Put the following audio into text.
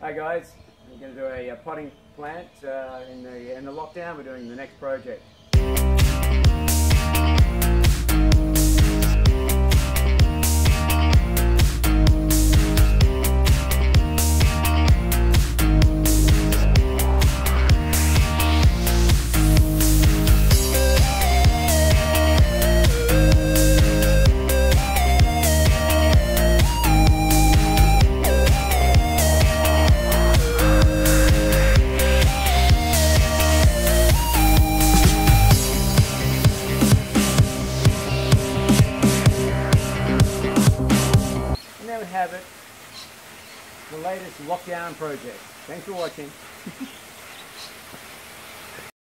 Hi guys, we're going to do a potting plant in the lockdown. We're doing the next project. And there we have it, the latest lockdown project. Thanks for watching.